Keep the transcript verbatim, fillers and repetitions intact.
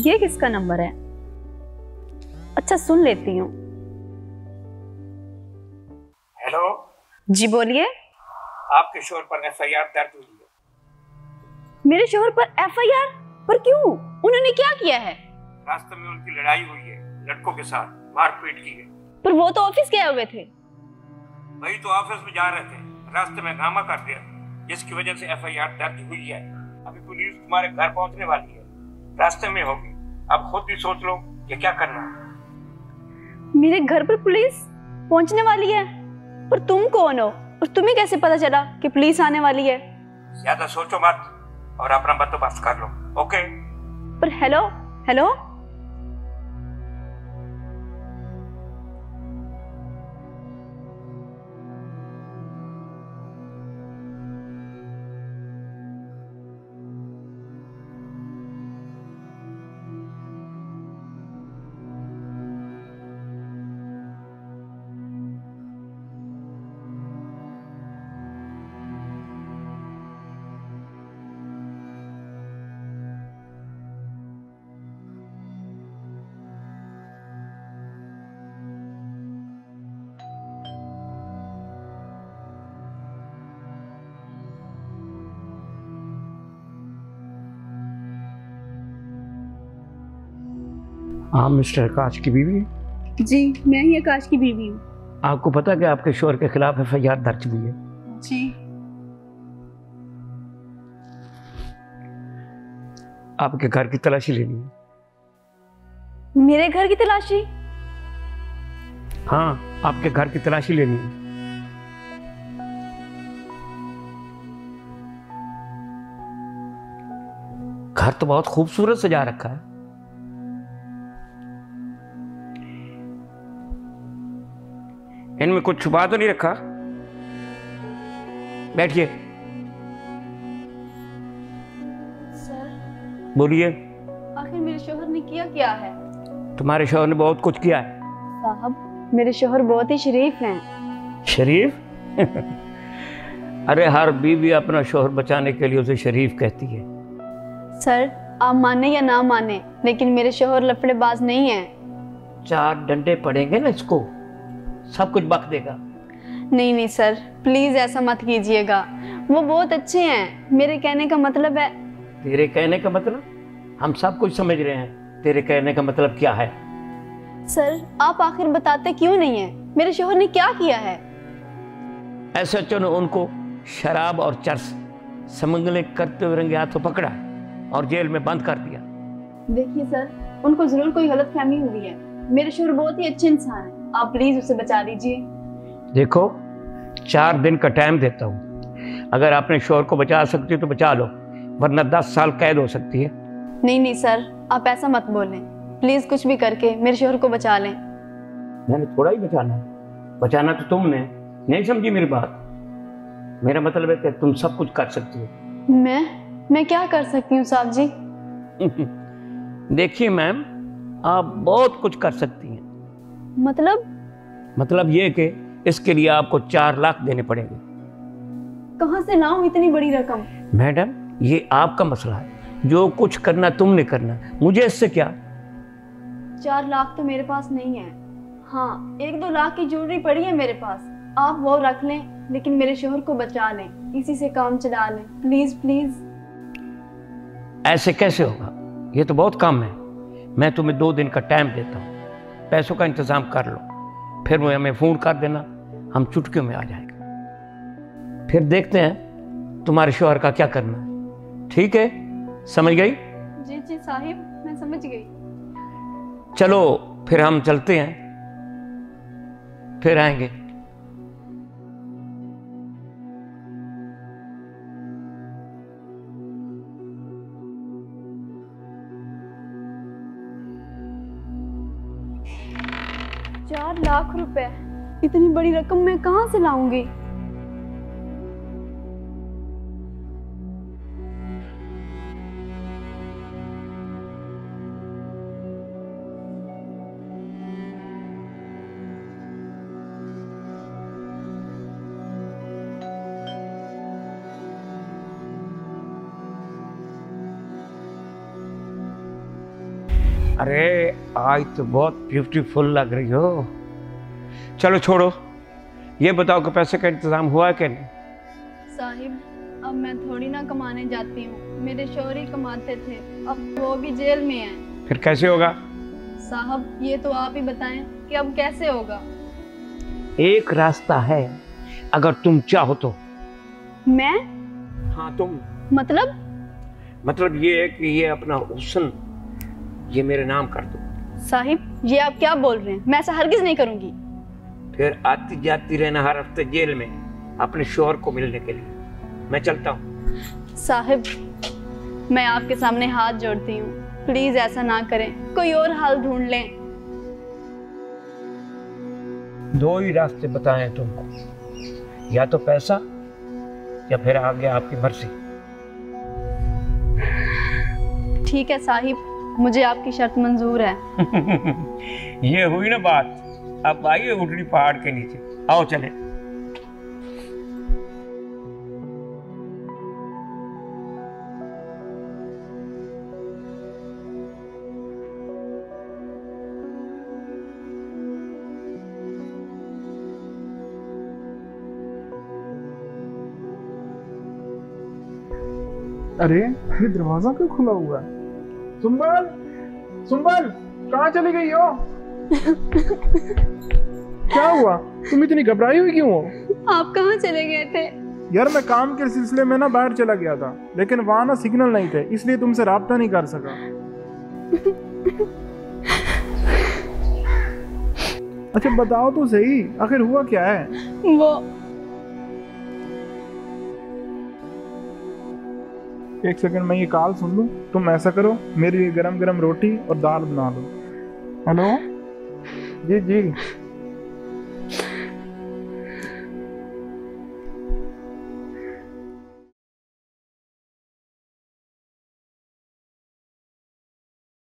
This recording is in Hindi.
ये किसका नंबर है? अच्छा सुन लेती हूँ। हेलो जी बोलिए। आपके शोहर पर एफ आई आर दर्ज हुई है। मेरे शोहर पर एफ आई आर? पर क्यों? उन्होंने क्या किया है? रास्ते में उनकी लड़ाई हुई है लड़कों के साथ, मारपीट की है। पर वो तो ऑफिस गए हुए थे। वही तो ऑफिस में जा रहे थे, रास्ते में हंगामा कर दिया जिसकी वजह से एफ आई आर दर्ज हुई है। अभी पुलिस तुम्हारे घर पहुंचने वाली है, रास्ते में होगी। अब खुद भी सोच लो ये क्या करना है। मेरे घर पर पुलिस पहुंचने वाली है? पर तुम कौन हो और तुम्हें कैसे पता चला कि पुलिस आने वाली है? ज्यादा सोचो मत और अपना बंदोबस्त कर लो, ओके? पर हेलो हेलो हाँ मिस्टर आकाश की बीवी? जी मैं ही आकाश की बीवी हूँ। आपको पता है कि आपके शोहर के खिलाफ एफ आई आर दर्ज हुई है? जी। आपके घर की तलाशी लेनी है। मेरे घर की तलाशी? हाँ आपके घर की तलाशी लेनी है। घर तो बहुत खूबसूरत सजा रखा है। इनमें कुछ छुपा तो नहीं रखा? बैठिए। सर बोलिए। आखिर मेरे शोहर ने किया क्या है? तुम्हारे शोहर ने बहुत कुछ किया है। साहब मेरे शोहर बहुत ही शरीफ हैं। शरीफ? अरे हर बीवी अपना शोहर बचाने के लिए उसे शरीफ कहती है। सर आप माने या ना माने लेकिन मेरे शोहर लफड़ेबाज नहीं है। चार डंडे पड़ेंगे ना इसको, सब कुछ बक देगा। नहीं नहीं सर प्लीज ऐसा मत कीजिएगा, वो बहुत अच्छे हैं। मेरे कहने का मतलब है। तेरे कहने का मतलब? हम सब कुछ समझ रहे हैं, तेरे कहने का मतलब क्या है? सर आप आखिर बताते क्यों नहीं है? मेरे शोहर ने क्या किया है? ऐसा चलो उनको शराब और चरस समंगले करते हुए रंगे हाथों पकड़ा और जेल में बंद कर दिया। देखिए सर उनको जरूर कोई गलतफहमी हुई है। मेरे शोहर बहुत ही अच्छे इंसान हैं, आप प्लीज उसे बचा दीजिए। देखो चार दिन का टाइम देता हूँ, अगर अपने शोहर को बचा सकती हो तो बचा लो, वरना दस साल कैद हो सकती है। नहीं नहीं सर आप ऐसा मत बोलें, प्लीज कुछ भी करके मेरे शोहर को बचा लें। मैंने थोड़ा ही बचाना है, बचाना तो तुमने। नहीं समझी मेरी बात? मेरा मतलब है कि तुम सब कुछ कर सकती हो। मैं मैं क्या कर सकती हूँ साहब जी? देखिए मैम, आप बहुत कुछ कर सकती हैं। मतलब? मतलब ये कि इसके लिए आपको चार लाख देने पड़ेंगे। कहाँ से लाऊं इतनी बड़ी रकम? मैडम ये आपका मसला है, जो कुछ करना तुमने करना, मुझे इससे क्या। चार लाख तो मेरे पास नहीं है। हाँ एक दो लाख की ज्वेलरी पड़ी है मेरे पास, आप वो रख लें, लेकिन मेरे शोहर को बचा लें, इसी से काम चला लें प्लीज प्लीज। ऐसे कैसे होगा, ये तो बहुत कम है। मैं तुम्हें दो दिन का टाइम देता हूँ, पैसों का इंतजाम कर लो, फिर वो हमें फोन कर देना, हम चुटकियों में आ जाएंगे। फिर देखते हैं तुम्हारे शोहर का क्या करना है। ठीक है, समझ गई? जी जी साहिब मैं समझ गई। चलो फिर हम चलते हैं, फिर आएंगे। चार लाख रुपए, इतनी बड़ी रकम मैं कहाँ से लाऊंगी? अरे आज तो बहुत ब्यूटीफुल लग रही हो। चलो छोड़ो, ये बताओ कि पैसे का इंतजाम हुआ कि नहीं? साहिब, अब मैं थोड़ी ना कमाने जाती हूँ, मेरे शौहर ही कमाते थे, अब वो भी जेल में हैं। फिर कैसे होगा? साहब ये तो आप ही बताएं कि अब कैसे होगा। एक रास्ता है, अगर तुम चाहो तो। मैं? हाँ तुम। मतलब? मतलब ये है कि ये अपना हुस्न ये मेरे नाम कर दो। साहिब ये आप क्या बोल रहे हैं? मैं ऐसा हरगिज नहीं करूंगी। फिर आती जाती रहना हर हफ्ते जेल में अपने शौहर को मिलने के लिए। मैं चलता हूँ। साहिब मैं आपके सामने हाथ जोड़ती हूँ, प्लीज ऐसा ना करें, कोई और हाल ढूंढ लें। दो ही रास्ते बताए तुमको, या तो पैसा या फिर आगे आपकी मर्जी। ठीक है साहिब, मुझे आपकी शर्त मंजूर है। ये हुई ना बात। अब आइए उठड़ी पहाड़ के नीचे, आओ चले। अरे ये दरवाजा क्यों खुला हुआ है? सुंबल, सुंबल, कहाँ चली गई हो? क्या हुआ? तुम इतनी घबराई हुई क्यों हो? आप कहाँ चले गए थे? यार मैं काम के सिलसिले में ना बाहर चला गया था, लेकिन वहां ना सिग्नल नहीं थे, इसलिए तुमसे राब्ता नहीं कर सका। अच्छा बताओ तो सही, आखिर हुआ क्या है? वो एक सेकंड मैं ये कॉल सुन लूं। तुम ऐसा करो, मेरे लिए गरम गरम रोटी और दाल बना लो। हेलो जी जी